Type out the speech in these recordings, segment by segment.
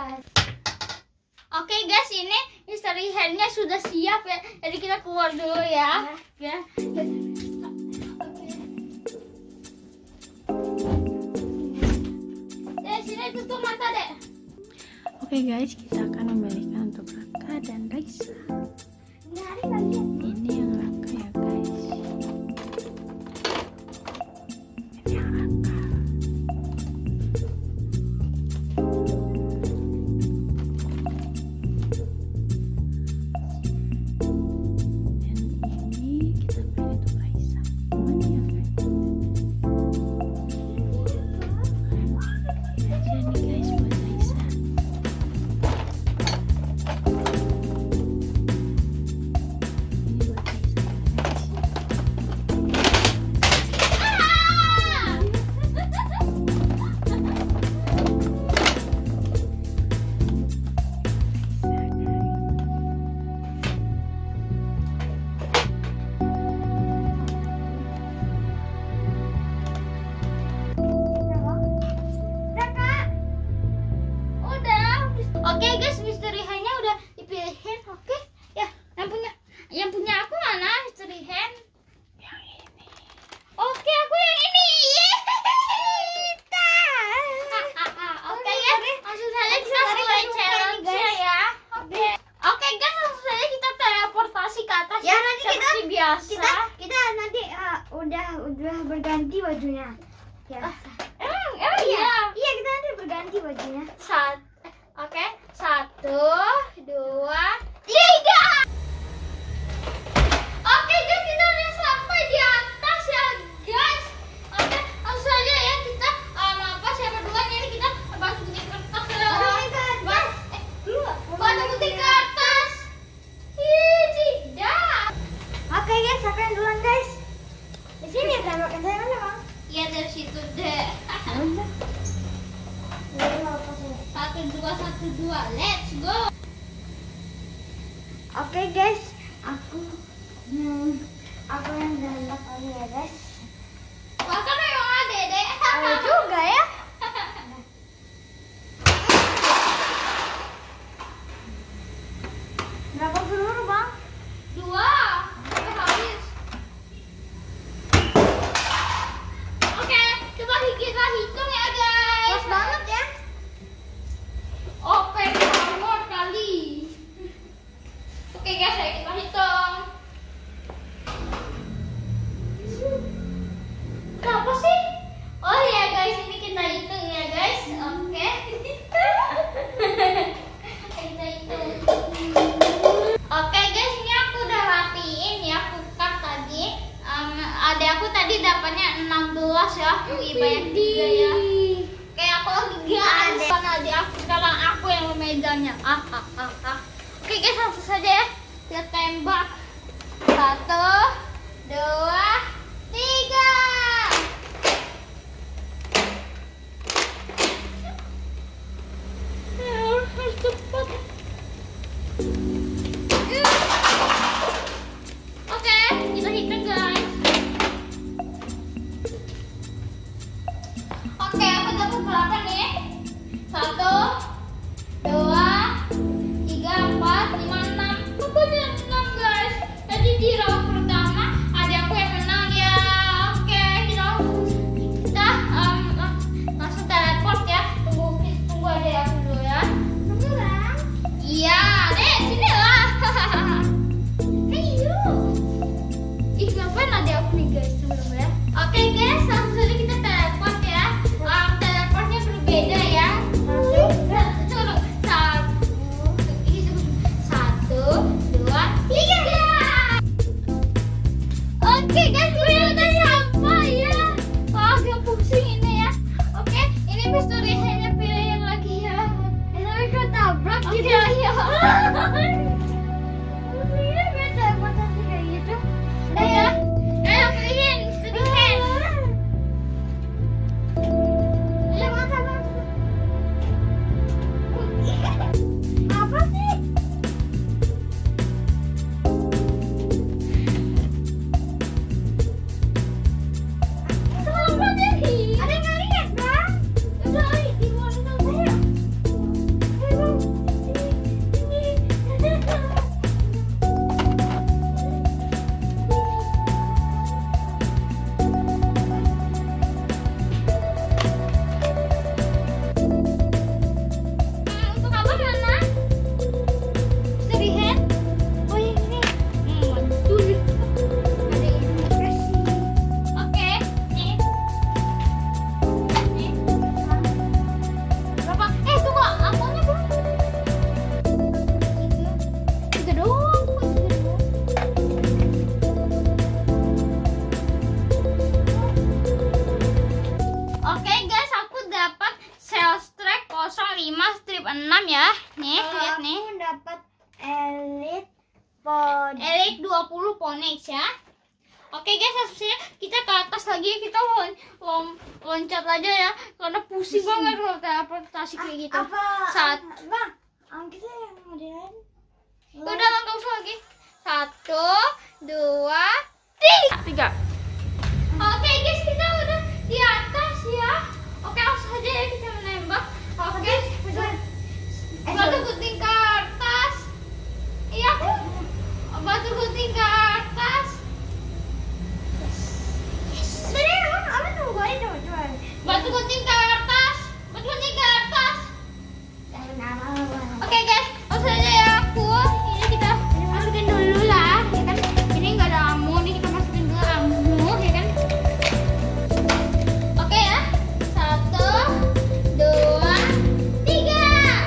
guys. Oke guys, ini mystery handnya sudah siap ya. Jadi kita keluar dulu ya. Ya. Sini tutup mata deh. Oke guys, kita akan membelikan untuk Raka dan Raisa. Ini yang Raka ya guys. Ini yang Raka. Dan ini kita beli untuk Raisa. Mana yang Raisa? Aja nih guys buat Raisa. Oke guys, mystery hand-nya udah dipilihin. Oke, ya, yang punya aku mana mystery hand? Yang ini. Oke, aku yang ini. Oke ya, langsung saja kita mulai challenge-nya ya. Oke guys, langsung saja kita teleportasi ke atas. Ya, nanti seperti biasa. kita nanti udah berganti bajunya. Ya. Emang Iya, iya. kita nanti berganti bajunya. Oke, 1, 2, 3. Oke guys, kita udah sampai di atas ya guys. Oke, langsung aja ya kita siapa duluan ini kita bantu gunting kertas ya. Bantu gunting kertas. Tidak. Oke guys, siapa yang duluan guys? Di sini ya tembakan saya mana bang? Iya dari situ deh. 1, 2, 1, 2. Let's go. Oke guys, aku yang nembak ini ya guys. Wah, kan memang ada deh. Ada juga ya. Berapa peluru bang? 2. Sampai habis. Oke, coba kita hitung ya guys. Pas banget ya. Open armor kali. Oke guys, ayo kita hitung. Kenapa sih? Oh ya guys, ini kita hitung ya guys. Oke. Kita hitung. Oke guys, ini aku udah rapiin ya, aku cut tadi. Adek aku tadi dapatnya 16 ya. Wih, banyak juga ya. Kayak aku lagi gak ada adik aku, sekarang aku yang memegangnya. Oke guys, langsung saja ya kita tembak. 1, 2, 3. Harus cepat. Oke, kita hitung guys. Oke, aku dapat berapa nih? 1, 2, 3, 4, 5, 6. Aku ada 6 guys. Jadi di round pertama ada aku yang menang ya. Oke, kita langsung teleport ya. Tunggu ada aku dulu ya. Tunggu bang. Iya, deh sini lah. Ayo. Ih, ngapain ada aku nih guys? Tunggu ya. Oke guys, langsung saja kita teleport ya. Teleportnya berbeda ya. Masuk. 5, strip 6 ya. Nih, lihat nih. Aku dapat Elite Pod. Elite 20 Ponex ya. Oke guys, selanjutnya kita ke atas lagi, kita loncat aja ya, karena pusing banget kalau teleportasi kayak gitu. Bang, kita yang modern. Udah lah, nggak usah lagi. 1, 2, 3. Oke guys, kita udah di atas ya. Oke, langsung aja ya kita menembak. Oke, batu gunting ke atas. Iya, batu gunting ke atas. Batu gunting ke atas. Batu gunting ke atas. Oke guys, langsung aja ya aku. Ini kita masukin dulu lah, ya kan? Ini nggak ada ammo, nih kita masukin dulu ammo, ya kan? Oke ya, 1, 2, 3.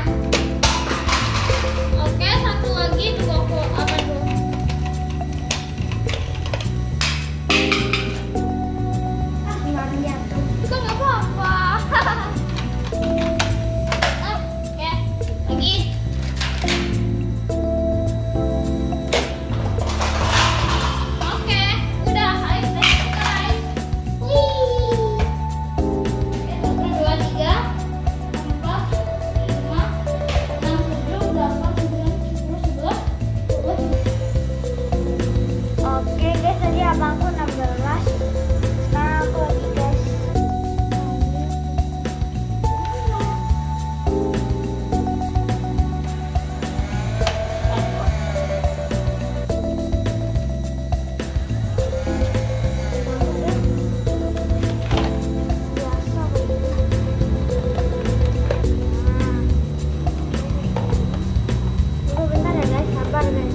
Oke, satu lagi dua apa dulu? Itu nggak apa-apa. Oke, lagi. Oke, udah. Ayo kita mulai. Wih. Oke, 1, 2, 3, 4, 5, 6, 7, 8, 9, 10, 11, 12. Oke guys, tadi abangku 16. Sekarang aku lagi guys. Biasa begitu. Tunggu bentar ya guys, sabar guys.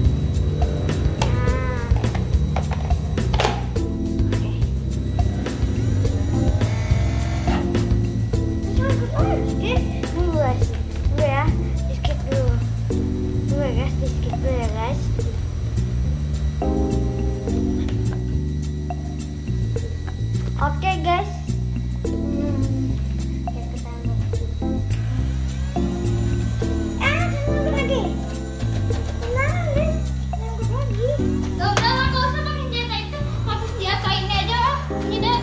Tunggu ya, di skip dulu. Tunggu ya guys, di skip dulu ya guys. Oke guys. Ya, kita ambil. Tunggu lagi. Tenang guys, tunggu lagi. Gak udah lah, gak usah pakai senjata itu. Habis senjata ini aja lah. Ini deh.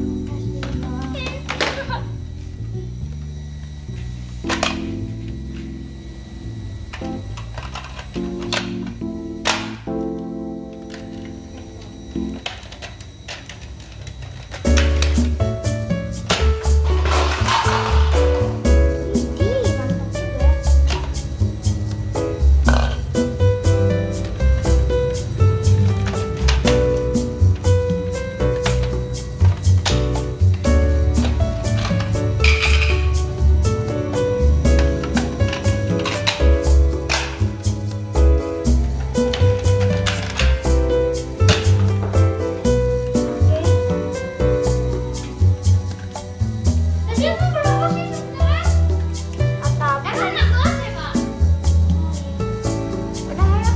Ih, mantap juga. Tadi aku berapa sih sebenarnya? Apa-apa. Kan 16 ya, Pak? Udah ayo.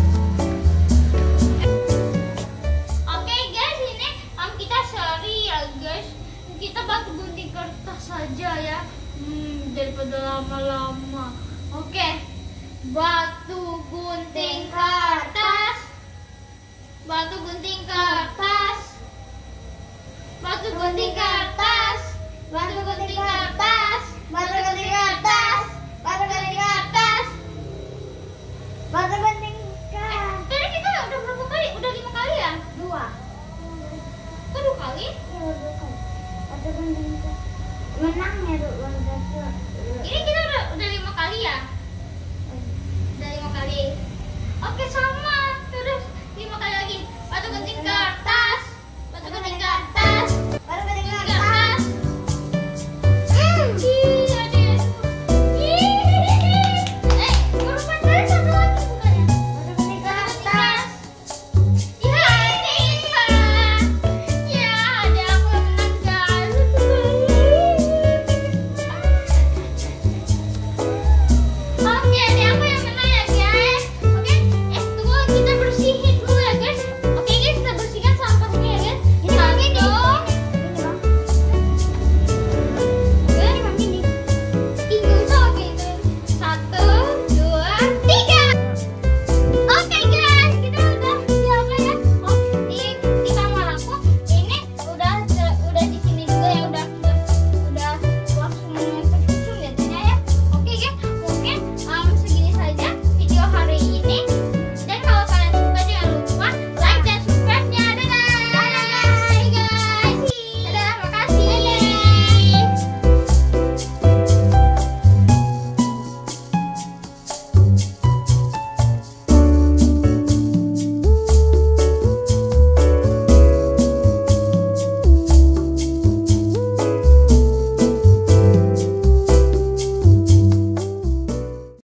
Oke guys, ini kita seri ya guys. Kita batu gunting kertas saja ya, daripada lama-lama. Oke, batu gunting kertas, batu gunting kertas, batu gunting kertas, batu gunting kertas, batu gunting kertas, batu gunting kertas. Batu gunting kertas. Tadi kita udah berapa kali? Udah 5 kali ya? 2. Kok 2 kali? Iya, 2 kali. Batu gunting kertas. Menang ya, Ini kita udah 5 kali ya? Udah 5 kali. Oke, sama. Terus 5 kali lagi. Batu gunting kertas.